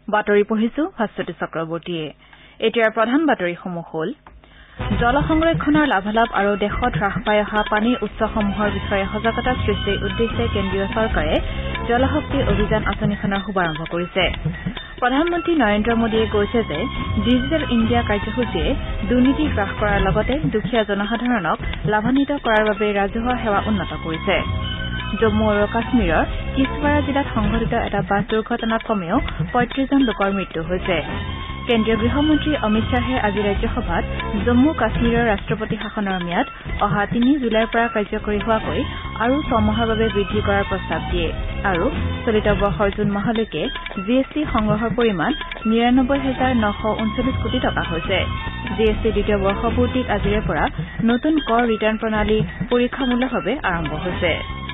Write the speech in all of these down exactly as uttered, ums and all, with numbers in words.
বাতৰি পঢ়িছো ভাস্বতী চক্ৰৱৰ্তীয়ে। এতিয়াৰ প্ৰধান বাতৰিসমূহ হ'ল জল সংৰক্ষণৰ লাভালাভ আৰু দেশত হ্ৰাস পাই অহা পানীৰ উৎসসমূহৰ বিষয়ে সজাগতা সৃষ্টিৰ উদ্দেশ্যে কেন্দ্ৰীয় চৰকাৰে জলশক্তি অভিযান আঁচনিখনৰ শুভাৰম্ভ কৰিছে। প্ৰধানমন্ত্ৰী নৰেন্দ্ৰ মোদীয়ে কৈছে যে ডিজিটেল ইণ্ডিয়া কাৰ্যসূচীয়ে দুৰ্নীতি হ্ৰাস কৰাৰ লগতে দুখীয়া জনসাধাৰণক লাভান্বিত কৰাৰ বাবে ৰাজহুৱা সেৱা উন্নত কৰিছে। জম্মু আৰু কাশ্মীৰৰ কিছৱাৰা জিলাত সংঘটিত এটা বাছ দুৰ্ঘটনাত কমেও পঁয়ত্ৰিশজন লোকৰ মৃত্যু হৈছে। কেন্দ্ৰীয় গৃহমন্ত্ৰী অমিত শ্বাহে আজি ৰাজ্যসভাত জম্মু কাশ্মীৰৰ ৰাষ্ট্ৰপতি শাসনৰ ম্যাদ অহা তিনি জুলাইৰ পৰা কাৰ্যকৰী হোৱাকৈ আৰু ছমাহৰ বাবে বৃদ্ধি কৰাৰ প্ৰস্তাৱ দিয়ে আৰু চলিত বৰ্ষৰ জুন মাহলৈকে জি এছ টি সংগ্ৰহৰ পৰিমাণ নিৰানব্বৈ হাজাৰ নশ ঊনচল্লিছ কোটি টকা হৈছে। জি এছ টি দ্বিতীয় বৰ্ষপূৰ্তিত আজিৰে পৰা নতুন কৰ ৰিটাৰ্ণ প্ৰণালী পৰীক্ষামূলকভাৱে আৰম্ভ হৈছে।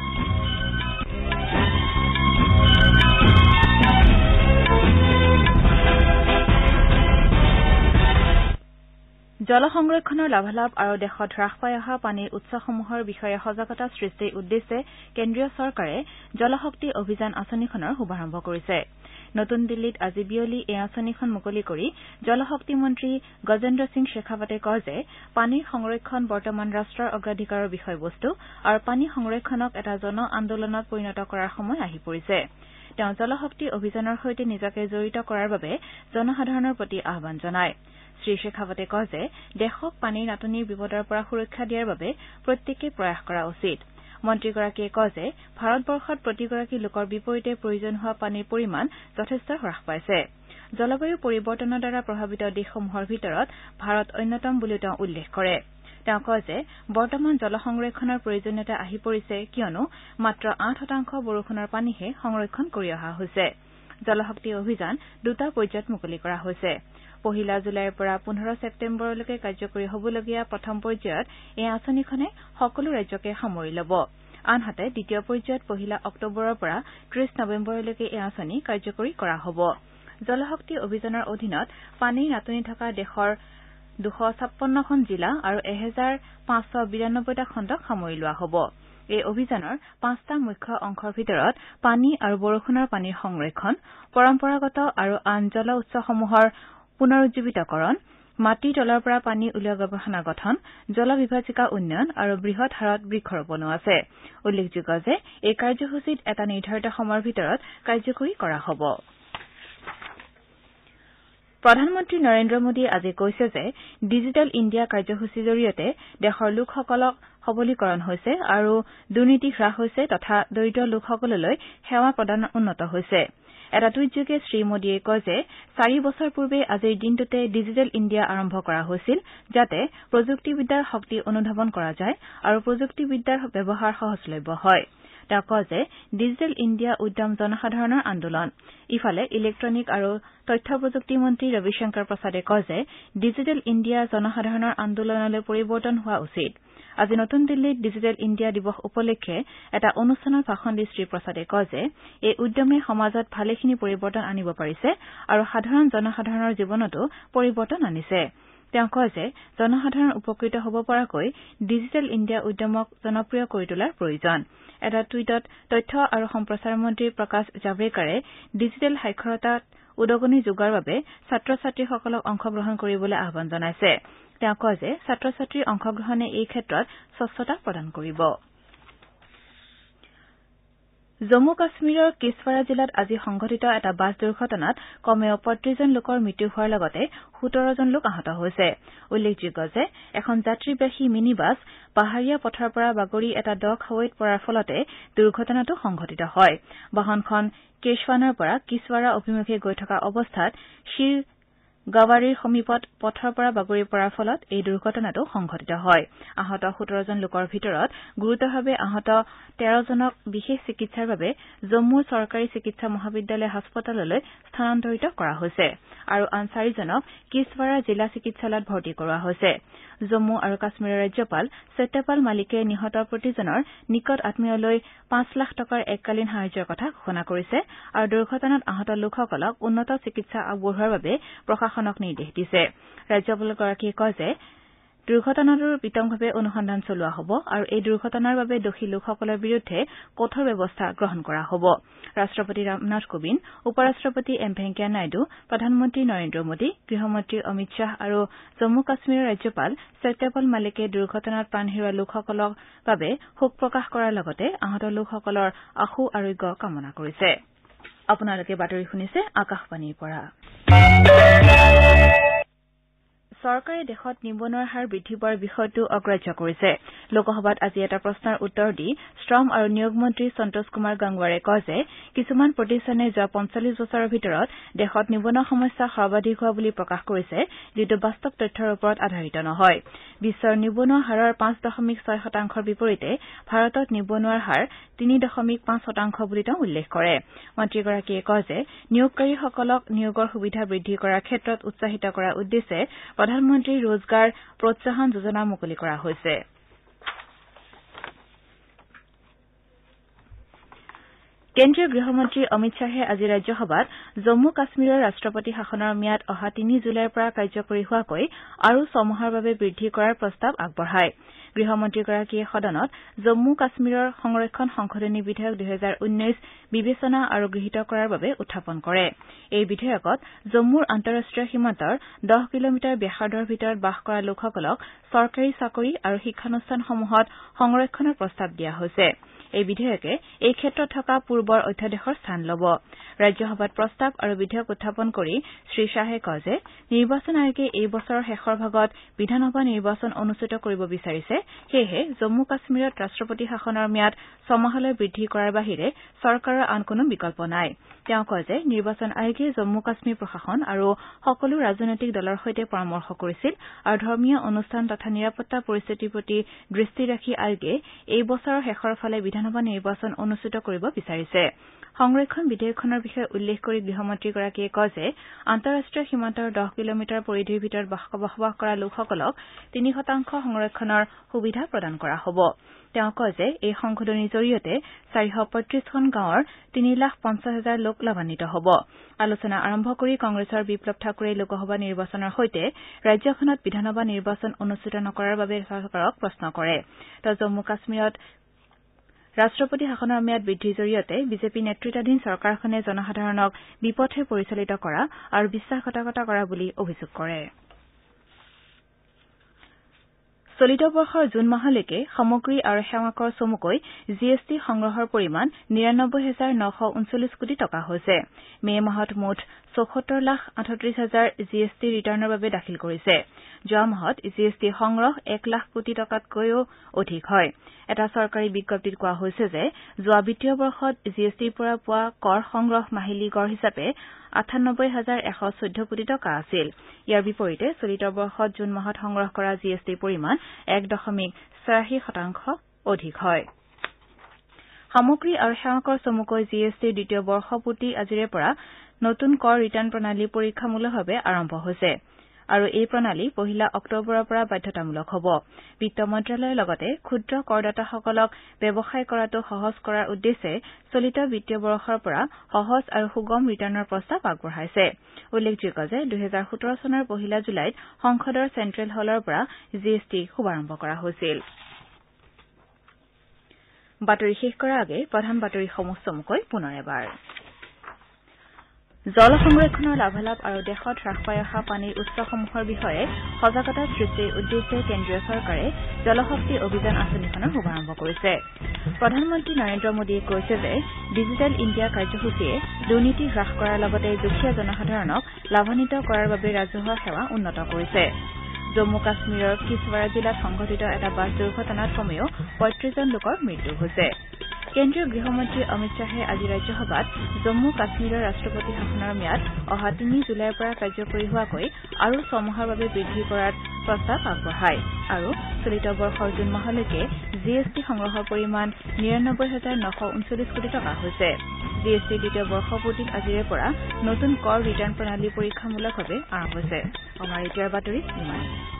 জল সংৰক্ষণৰ লাভালাভ আৰু দেশত হ্ৰাস পাই অহা পানীৰ উৎসসমূহৰ বিষয়ে সজাগতা সৃষ্টিৰ উদ্দেশ্যে কেন্দ্ৰীয় চৰকাৰে জলশক্তি অভিযান আঁচনিখনৰ শুভাৰম্ভ কৰিছে। নতুন দিল্লীত আজি বিয়লি এই আঁচনিখন মুকলি কৰি জলশক্তি মন্ত্ৰী গজেন্দ্ৰ সিং শেখাৱতে কয় যে পানীৰ সংৰক্ষণ বৰ্তমান ৰাষ্ট্ৰৰ অগ্ৰাধিকাৰৰ বিষয়বস্তু আৰু পানী সংৰক্ষণক এটা জন আন্দোলনত পৰিণত কৰাৰ সময় আহি পৰিছে। তেওঁ জলশক্তি অভিযানৰ সৈতে নিজকে জড়িত কৰাৰ বাবে জনসাধাৰণৰ প্ৰতি আহ্বান জনায়। শ্ৰী শেখাৱতে কয় যে দেশক পানীৰ নাটনিৰ বিপদৰ পৰা সুৰক্ষা দিয়াৰ বাবে প্ৰত্যেকে প্ৰয়াস কৰা উচিত। মন্ত্ৰীগৰাকীয়ে কয় যে ভাৰতবৰ্ষত প্ৰতিগৰাকী লোকৰ বিপৰীতে প্ৰয়োজন হোৱা পানীৰ পৰিমাণ যথেষ্ট হ্ৰাস পাইছে। জলবায়ু পৰিৱৰ্তনৰ দ্বাৰা প্ৰভাৱিত দেশসমূহৰ ভিতৰত ভাৰত অন্যতম বুলিও তেওঁ উল্লেখ কৰে। তেওঁ কয় যে বৰ্তমান জল সংৰক্ষণৰ প্ৰয়োজনীয়তা আহি পৰিছে কিয়নো মাত্ৰ আঠ শতাংশ বৰষুণৰ পানীহে সংৰক্ষণ কৰি অহা হৈছে। জলশক্তি অভিযান দুটা পৰ্যায়ত মুকলি কৰা হৈছে। পহিলা জুলাইৰ পৰা পোন্ধৰ ছেপ্টেম্বৰলৈকে কাৰ্যকৰী হ'বলগীয়া প্ৰথম পৰ্যায়ত এই আঁচনিখনে সকলো ৰাজ্যকে সামৰি ল'ব। আনহাতে দ্বিতীয় পৰ্যায়ত পহিলা অক্টোবৰৰ পৰা ত্ৰিশ নৱেম্বৰলৈকে এই আঁচনি কাৰ্যকৰী কৰা হ'ব। জলশক্তি অভিযানৰ অধীনত পানীৰ নাটনি থকা দেশৰ দুশ ছাপন্নখন জিলা আৰু এহেজাৰ পাঁচশ বিৰানব্বৈটা খণ্ডক সামৰি লোৱা হ'ব। এই অভিযানৰ পাঁচটা মুখ্য অংশৰ ভিতৰত পানী আৰু বৰষুণৰ পানীৰ সংৰক্ষণ, পৰম্পৰাগত আৰু আন জল উৎসসমূহৰ পুনৰুজ্জীৱিতকৰণ, মাটিৰ তলৰ পৰা পানী উলিওৱা গৱেষণা গঠন, জল বিভাজিকা উন্নয়ন আৰু বৃহৎ হাৰত বৃক্ষৰোপণো আছে। উল্লেখযোগ্য যে এই কাৰ্যসূচীত এটা নিৰ্ধাৰিত সময়ৰ ভিতৰত কাৰ্যকৰী কৰা হ'ব। প্ৰধানমন্ত্ৰী নৰেন্দ্ৰ মোদীয়ে আজি কৈছে যে ডিজিটেল ইণ্ডিয়া কাৰ্যসূচীৰ জৰিয়তে দেশৰ লোকসকলক সবলীকৰণ হৈছে আৰু দুৰ্নীতি হ্ৰাস হৈছে তথা দৰিদ্ৰ লোকসকললৈ সেৱা প্ৰদান উন্নত হৈছে। এটা টুইটযোগে শ্ৰীমোদীয়ে কয় যে চাৰি বছৰ পূৰ্বে আজিৰ দিনটোতে ডিজিটেল ইণ্ডিয়া আৰম্ভ কৰা হৈছিল যাতে প্ৰযুক্তিবিদ্যাৰ শক্তি অনুধাৱন কৰা যায় আৰু প্ৰযুক্তিবিদ্যাৰ ব্যৱহাৰ সহজলভ্য হয়। তেওঁ কয় যে ডিজিটেল ইণ্ডিয়া উদ্যম জনসাধাৰণৰ আন্দোলন। ইফালে ইলেক্ট্ৰনিক আৰু তথ্য প্ৰযুক্তি মন্ত্ৰী ৰবিশংকৰ প্ৰসাদে কয় যে ডিজিটেল ইণ্ডিয়া জনসাধাৰণৰ আন্দোলনলৈ পৰিৱৰ্তন হোৱা উচিত। আজি নতুন দিল্লীত ডিজিটেল ইণ্ডিয়া দিৱস উপলক্ষে এটা অনুষ্ঠানত ভাষণ দি শ্ৰীপ্ৰসাদে কয় যে এই উদ্যমে সমাজত ভালেখিনি পৰিৱৰ্তন আনিব পাৰিছে আৰু সাধাৰণ জনসাধাৰণৰ জীৱনতো পৰিৱৰ্তন আনিছে। তেওঁ কয় যে জনসাধাৰণ উপকৃত হ'ব পৰাকৈ ডিজিটেল ইণ্ডিয়া উদ্যমক জনপ্ৰিয় কৰি তোলাৰ প্ৰয়োজন। এটা টুইটত তথ্য আৰু সম্প্ৰচাৰ মন্ত্ৰী প্ৰকাশ জাভ্ৰেকাৰে ডিজিটেল সাক্ষৰতাত উদগনি যোগোৱাৰ বাবে ছাত্ৰ ছাত্ৰীসকলক অংশগ্ৰহণ কৰিবলৈ আহ্বান জনাইছে। তেওঁ কয় যে ছাত্ৰ ছাত্ৰীৰ অংশগ্ৰহণে এই ক্ষেত্ৰত স্বচ্ছতা প্ৰদান কৰিব। জম্মু কাশ্মীৰৰ কিছৱাৰা জিলাত আজি সংঘটিত এটা বাছ দুৰ্ঘটনাত কমেও পঁয়ত্ৰিশজন লোকৰ মৃত্যু হোৱাৰ লগতে সোতৰজন লোক আহত হৈছে। উল্লেখযোগ্য যে এখন যাত্ৰীবাহী মিনি বাছ পাহাৰীয়া পথৰ পৰা বাগৰি এটা দ খাৱৈত পৰাৰ ফলতে দুৰ্ঘটনাটো সংঘটিত হয়। বাহনখন কেশৱানৰ পৰা কিছৱাৰা অভিমুখে গৈ থকা অৱস্থাত শিৰ গাৱাৰীৰ সমীপত পথৰ পৰা বাগৰি পৰাৰ ফলত এই দুৰ্ঘটনাটো সংঘটিত হয়। আহত সোতৰজন লোকৰ ভিতৰত গুৰুতৰভাৱে আহত তেৰজনক বিশেষ চিকিৎসাৰ বাবে জম্মুৰ চৰকাৰী চিকিৎসা মহাবিদ্যালয় হাস্পতাললৈ স্থানান্তৰিত কৰা হৈছে আৰু আন চাৰিজনক কিছৱাৰা জিলা চিকিৎসালয়ত ভৰ্তি কৰোৱা হৈছে। জম্মু আৰু কাশ্মীৰৰ ৰাজ্যপাল সত্যপাল মালিকে নিহত প্ৰতিজনৰ নিকট আত্মীয়লৈ পাঁচ লাখ টকাৰ এককালীন সাহায্যৰ কথা ঘোষণা কৰিছে আৰু দুৰ্ঘটনাত আহত লোকসকলক উন্নত চিকিৎসা আগবঢ়োৱাৰ বাবে প্ৰশাসনক নিৰ্দেশ দিছে। ৰাজ্যপালগৰাকীয়ে কয় যে দুৰ্ঘটনাটোৰ বিতংভাৱে অনুসন্ধান চলোৱা হ'ব আৰু এই দুৰ্ঘটনাৰ বাবে দোষী লোকসকলৰ বিৰুদ্ধে কঠোৰ ব্যৱস্থা গ্ৰহণ কৰা হ'ব। ৰাষ্ট্ৰপতি ৰামনাথ কোবিন্দ, উপ ৰাষ্ট্ৰপতি এম ভেংকায়া নাইডু, প্ৰধানমন্ত্ৰী নৰেন্দ্ৰ মোদী, গৃহমন্ত্ৰী অমিত শ্বাহ আৰু জম্মু কাশ্মীৰৰ ৰাজ্যপাল সত্যপাল মালিকে দুৰ্ঘটনাত প্ৰাণ হেৰুওৱা লোকসকলৰ বাবে শোক প্ৰকাশ কৰাৰ লগতে আহত লোকসকলৰ আশু আৰোগ্য কামনা কৰিছে। আপোনালোকে বাতৰি শুনিছে আকাশবাণীৰ পৰা। চৰকাৰে দেশত নিবনুৱাৰ হাৰ বৃদ্ধি পোৱাৰ বিষয়টো অগ্ৰাহ্য কৰিছে। লোকসভাত আজি এটা প্ৰশ্নৰ উত্তৰ দি শ্ৰম আৰু নিয়োগ মন্ত্ৰী সন্তোষ কুমাৰ গংৱাৰে কয় যে কিছুমান প্ৰতিষ্ঠানে যোৱা পঞ্চল্লিছ বছৰৰ ভিতৰত দেশত নিবনুৱা সমস্যা সৰ্বাধিক হোৱা বুলি প্ৰকাশ কৰিছে, যিটো বাস্তৱ তথ্যৰ ওপৰত আধাৰিত নহয়। বিশ্বৰ নিবনুৱা হাৰৰ পাঁচ দশমিক ছয় শতাংশৰ বিপৰীতে ভাৰতত নিবনুৱাৰ হাৰ তিনি দশমিক পাঁচ শতাংশ বুলি তেওঁ উল্লেখ কৰে। মন্ত্ৰীগৰাকীয়ে কয় যে নিয়োগকাৰীসকলক নিয়োগৰ সুবিধা বৃদ্ধি কৰাৰ ক্ষেত্ৰত উৎসাহিত কৰাৰ উদ্দেশ্যে প্ৰধানমন্ত্ৰী ৰোজগাৰ প্ৰোৎসাহন যোজনা মুকলি কৰা হৈছে। কেন্দ্ৰীয় গৃহমন্ত্ৰী অমিত শ্বাহে আজি ৰাজ্যসভাত জম্মু কাশ্মীৰৰ ৰাষ্ট্ৰপতি শাসনৰ ম্যাদ অহা তিনি জুলাইৰ পৰা কাৰ্যকৰী হোৱাকৈ আৰু ছমাহৰ বাবে বৃদ্ধি কৰাৰ প্ৰস্তাৱ আগবঢ়ায়। গৃহমন্ত্ৰীগৰাকীয়ে সদনত জম্মু কাশ্মীৰৰ সংৰক্ষণ সংশোধনী বিধেয়ক দুহেজাৰ ঊনৈশ বিবেচনা আৰু গৃহীত কৰাৰ বাবে উত্থাপন কৰে। এই বিধেয়কত জম্মুৰ আন্তঃৰাষ্ট্ৰীয় সীমান্তৰ দহ কিলোমিটাৰ ব্যাসাৰ্ধৰ ভিতৰত বাস কৰা লোকসকলক চৰকাৰী চাকৰি আৰু শিক্ষানুষ্ঠানসমূহত সংৰক্ষণৰ প্ৰস্তাৱ দিয়া হৈছে। এই বিধেয়কে এই ক্ষেত্ৰত থকা পূৰ্বৰ অধ্যাদেশৰ স্থান ল'ব। ৰাজ্যসভাত প্ৰস্তাৱ আৰু বিধেয়ক উত্থাপন কৰি শ্ৰীশ্বাহে কয় যে নিৰ্বাচন আয়োগে এই বছৰৰ শেষৰ ভাগত বিধানসভা নিৰ্বাচন অনুষ্ঠিত কৰিব বিচাৰিছে, সেয়েহে জম্মু কাশ্মীৰত ৰাষ্ট্ৰপতি শাসনৰ ম্যাদ ছমাহলৈ বৃদ্ধি কৰাৰ বাহিৰে চৰকাৰৰ আন কোনো বিকল্প নাই। তেওঁ কয় যে নিৰ্বাচন আয়োগে জম্মু কাশ্মীৰ প্ৰশাসন আৰু সকলো ৰাজনৈতিক দলৰ সৈতে পৰামৰ্শ কৰিছিল আৰু ধৰ্মীয় অনুষ্ঠান তথা নিৰাপত্তা পৰিস্থিতিৰ প্ৰতি দৃষ্টি ৰাখি আয়োগে এই বছৰৰ শেষৰ ফালে বিধানসভা নিৰ্বাচন অনুষ্ঠিত কৰিব বিচাৰিছে। সংৰক্ষণ বিধেয়কখনৰ বিষয়ে উল্লেখ কৰি গৃহমন্ত্ৰীগৰাকীয়ে কয় যে আন্তঃৰাষ্ট্ৰীয় সীমান্তৰ দহ কিলোমিটাৰ পৰিধিৰ ভিতৰত বসবাস কৰা লোকসকলক তিনি শতাংশ সংৰক্ষণৰ সুবিধা প্ৰদান কৰা হ'ব। তেওঁ কয় যে এই সংশোধনীৰ জৰিয়তে চাৰিশ পঁয়ত্ৰিশখন গাঁৱৰ তিনি লাখ পঞ্চাছ হাজাৰ লোক লাভান্বিত হ'ব। আলোচনা আৰম্ভ কৰি কংগ্ৰেছৰ বিপ্লৱ ঠাকুৰে লোকসভা নিৰ্বাচনৰ সৈতে ৰাজ্যখনত বিধানসভা নিৰ্বাচন অনুষ্ঠিত নকৰাৰ বাবে চৰকাৰক প্ৰশ্ন কৰে। তেওঁ জম্মু কাশ্মীৰত ৰাষ্ট্ৰপতি শাসনৰ ম্যাদ বৃদ্ধিৰ জৰিয়তে বিজেপি নেতৃত্বাধীন চৰকাৰখনে জনসাধাৰণক বিপথে পৰিচালিত কৰা আৰু বিশ্বাসঘাতকতা কৰা বুলি অভিযোগ কৰে। চলিত বৰ্ষৰ জুন মাহলৈকে সামগ্ৰী আৰু সেৱা কৰ চমুকৈ জি এছ টি সংগ্ৰহৰ পৰিমাণ নিৰানব্বৈ হাজাৰ নশ ঊনচল্লিছ কোটি টকা হৈছে। মে মাহত মুঠ চৌসত্তৰ লাখ আঠত্ৰিশ হাজাৰ জি এছ টি ৰিটাৰ্ণৰ বাবে দাখিল কৰিছে। যোৱা মাহত জি এছ টি সংগ্ৰহ এক লাখ কোটি টকাতকৈও অধিক হয়। এটা চৰকাৰী বিজ্ঞপ্তিত কোৱা হৈছে যে যোৱা বিত্তীয় বৰ্ষত জি এছ টিৰ পৰা পোৱা কৰ সংগ্ৰহ মাহিলী গড় হিচাপে আঠানব্বৈ হাজাৰ এশ চৈধ্য কোটি টকা আছিল। ইয়াৰ বিপৰীতে চলিত বৰ্ষত জুন মাহত সংগ্ৰহ কৰা জি এছ টিৰ পৰিমাণ এক দশমিক ছয়াশী শতাংশ অধিক হয়। সামগ্ৰী আৰু সেৱা কৰ চমুকৈ জি এছ টিৰ দ্বিতীয় বৰ্ষপূৰ্তি আজিৰে পৰা নতুন কৰ ৰিটাৰ্ণ প্ৰণালী পৰীক্ষামূলকভাৱে আৰম্ভ হৈছে আৰু এই প্ৰণালী পহিলা অক্টোবৰৰ পৰা বাধ্যতামূলক হ'ব। বিত্ত মন্ত্ৰালয়ে লগতে ক্ষুদ্ৰ কৰদাতাসকলক ব্যৱসায় কৰাটো সহজ কৰাৰ উদ্দেশ্যে চলিত বিত্তীয় বৰ্ষৰ পৰা সহজ আৰু সুগম ৰিটাৰ্ণৰ প্ৰস্তাৱ আগবঢ়াইছে। উল্লেখযোগ্য যে দুহেজাৰ সোতৰ চনৰ পহিলা জুলাইত সংসদৰ চেণ্ট্ৰেল হলৰ পৰা জি এছ টি শুভাৰম্ভ কৰা হৈছিল। বাতৰি শেষ কৰাৰ আগে প্ৰধান বাতৰিসমূহ চমুকৈ পুনৰ এবাৰ। জল সংৰক্ষণৰ লাভালাভ আৰু দেশত হ্ৰাস পাই অহা পানীৰ উৎসসমূহৰ বিষয়ে সজাগতা সৃষ্টিৰ উদ্দেশ্যে কেন্দ্ৰীয় চৰকাৰে জলশক্তি অভিযান আঁচনিখনৰ শুভাৰম্ভ কৰিছে। প্ৰধানমন্ত্ৰী নৰেন্দ্ৰ মোদীয়ে কৈছে যে ডিজিটেল ইণ্ডিয়া কাৰ্যসূচীয়ে দুৰ্নীতি হ্ৰাস কৰাৰ লগতে দুখীয়া জনসাধাৰণক লাভান্বিত কৰাৰ বাবে ৰাজহুৱা সেৱা উন্নত কৰিছে। জম্মু কাশ্মীৰৰ কিছৱাৰা জিলাত সংঘটিত এটা বাছ দুৰ্ঘটনাত কমেও পঁয়ত্ৰিশজন লোকৰ মৃত্যু হৈছে। কেন্দ্ৰীয় গৃহমন্ত্ৰী অমিত শ্বাহে আজি ৰাজ্যসভাত জম্মু কাশ্মীৰৰ ৰাষ্ট্ৰপতি শাসনৰ ম্যাদ অহা তিনি জুলাইৰ পৰা কাৰ্যকৰী হোৱাকৈ আৰু ছমাহৰ বাবে বৃদ্ধি কৰাৰ প্ৰস্তাৱ আগবঢ়ায় আৰু চলিত বৰ্ষৰ জুন মাহলৈকে জি এছ টি সংগ্ৰহৰ পৰিমাণ নিৰানব্বৈ হাজাৰ নশ ঊনচল্লিছ কোটি টকা হৈছে। জি এছ টিৰ দ্বিতীয় বৰ্ষপূৰ্তিত আজিৰে পৰা নতুন কৰ ৰিটাৰ্ণ প্ৰণালী পৰীক্ষামূলকভাৱে আৰম্ভ হৈছে। আমাৰ এতিয়াৰ বাতৰি ইমানেই।